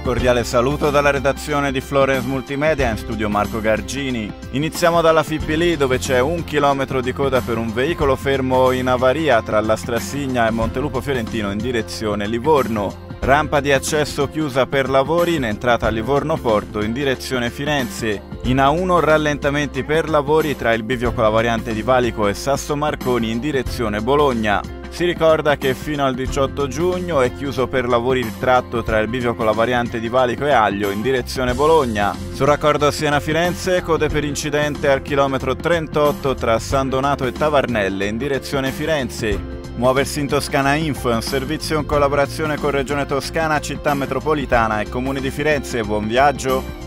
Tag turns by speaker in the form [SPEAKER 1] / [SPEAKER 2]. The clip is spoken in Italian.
[SPEAKER 1] cordiale saluto dalla redazione di Florence Multimedia, in studio Marco Gargini. Iniziamo dalla Fipili, dove c'è 1 chilometro di coda per un veicolo fermo in avaria tra la Strassigna e Montelupo Fiorentino in direzione Livorno. Rampa di accesso chiusa per lavori in entrata a Livorno Porto in direzione Firenze. In A1 rallentamenti per lavori tra il bivio con la variante di Valico e Sasso Marconi in direzione Bologna. Si ricorda che fino al 18 giugno è chiuso per lavori il tratto tra il bivio con la variante di Valico e Aglio in direzione Bologna. Sul raccordo Siena-Firenze, code per incidente al chilometro 38 tra San Donato e Tavarnelle in direzione Firenze. Muoversi in Toscana Info è un servizio in collaborazione con Regione Toscana, Città Metropolitana e Comune di Firenze. Buon viaggio!